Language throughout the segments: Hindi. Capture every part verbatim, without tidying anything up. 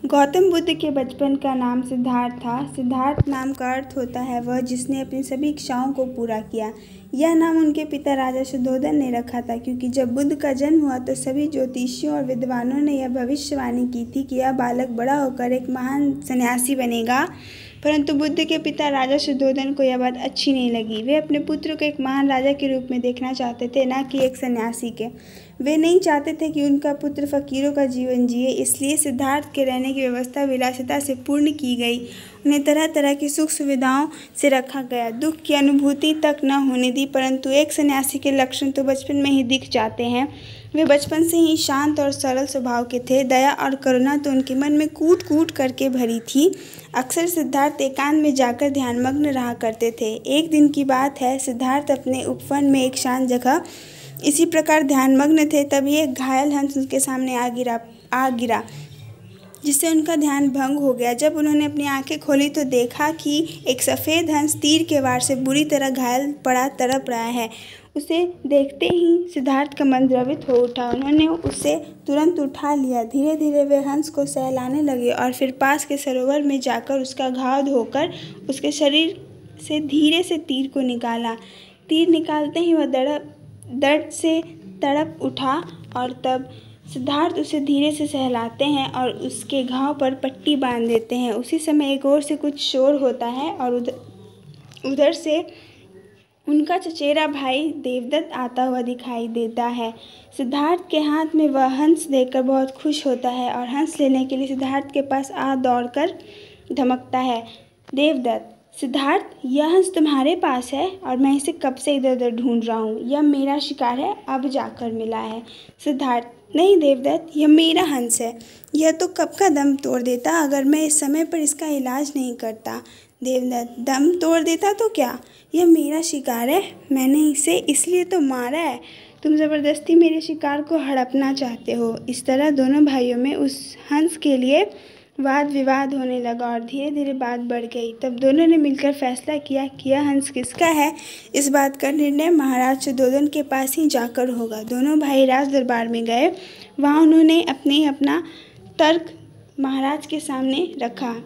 गौतम बुद्ध के बचपन का नाम सिद्धार्थ था। सिद्धार्थ नाम का अर्थ होता है वह जिसने अपनी सभी इच्छाओं को पूरा किया। यह नाम उनके पिता राजा शुद्धोधन ने रखा था, क्योंकि जब बुद्ध का जन्म हुआ तो सभी ज्योतिषियों और विद्वानों ने यह भविष्यवाणी की थी कि यह बालक बड़ा होकर एक महान सन्यासी बनेगा। परंतु बुद्ध के पिता राजा शुद्धोधन को यह बात अच्छी नहीं लगी। वे अपने पुत्र को एक महान राजा के रूप में देखना चाहते थे, न कि एक सन्यासी के। वे नहीं चाहते थे कि उनका पुत्र फकीरों का जीवन जिए, इसलिए सिद्धार्थ के रहने की व्यवस्था विलासिता से पूर्ण की गई। उन्हें तरह तरह की सुख सुविधाओं से रखा गया, दुख की अनुभूति तक न होने दी। परंतु एक सन्यासी के लक्षण तो बचपन में ही दिख जाते हैं। वे बचपन से ही शांत और सरल स्वभाव के थे। दया और करुणा तो उनके मन में कूट कूट करके भरी थी। अक्सर सिद्धार्थ एकांत में जाकर ध्यानमग्न रहा करते थे। एक दिन की बात है, सिद्धार्थ अपने उपवन में एक शांत जगह इसी प्रकार ध्यानमग्न थे, तभी एक घायल हंस उनके सामने आ गिरा आ गिरा जिससे उनका ध्यान भंग हो गया। जब उन्होंने अपनी आंखें खोली तो देखा कि एक सफ़ेद हंस तीर के वार से बुरी तरह घायल पड़ा तड़प रहा है। उसे देखते ही सिद्धार्थ का मन द्रवित हो उठा। उन्होंने उसे तुरंत उठा लिया। धीरे धीरे वे हंस को सहलाने लगे और फिर पास के सरोवर में जाकर उसका घाव धोकर उसके शरीर से धीरे से तीर को निकाला। तीर निकालते ही वह दर्द दर्द से तड़प उठा और तब सिद्धार्थ उसे धीरे से सहलाते हैं और उसके घाव पर पट्टी बांध देते हैं। उसी समय एक ओर से कुछ शोर होता है और उधर उधर से उनका चचेरा भाई देवदत्त आता हुआ दिखाई देता है। सिद्धार्थ के हाथ में वह हंस देखकर बहुत खुश होता है और हंस लेने के लिए सिद्धार्थ के पास आ दौड़कर धमकता है। देवदत्त: सिद्धार्थ, यह हंस तुम्हारे पास है और मैं इसे कब से इधर उधर ढूंढ रहा हूँ। यह मेरा शिकार है, अब जाकर मिला है। सिद्धार्थ: नहीं देवदत्त, यह मेरा हंस है। यह तो कब का दम तोड़ देता अगर मैं इस समय पर इसका इलाज नहीं करता। देवदत्त: दम तोड़ देता तो क्या, यह मेरा शिकार है, मैंने इसे इसलिए तो मारा है। तुम ज़बरदस्ती मेरे शिकार को हड़पना चाहते हो। इस तरह दोनों भाइयों में उस हंस के लिए वाद विवाद होने लगा और धीरे धीरे बात बढ़ गई। तब दोनों ने मिलकर फैसला किया कि यह हंस किसका है, इस बात का निर्णय महाराज शुद्धोधन के पास ही जाकर होगा। दोनों भाई राज दरबार में गए। वहाँ उन्होंने अपने अपना तर्क महाराज के सामने रखा।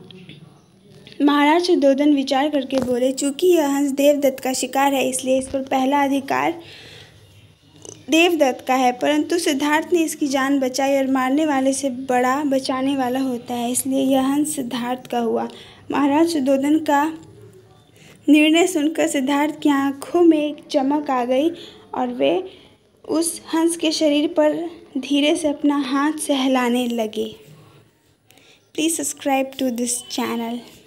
महाराज शुद्धोधन विचार करके बोले, चूंकि यह हंस देवदत्त का शिकार है, इसलिए इस पर पहला अधिकार देवदत्त का है। परंतु सिद्धार्थ ने इसकी जान बचाई और मारने वाले से बड़ा बचाने वाला होता है, इसलिए यह हंस सिद्धार्थ का हुआ। महाराज शुद्धोधन का निर्णय सुनकर सिद्धार्थ की आंखों में एक चमक आ गई और वे उस हंस के शरीर पर धीरे से अपना हाथ सहलाने लगे। Please subscribe to this channel.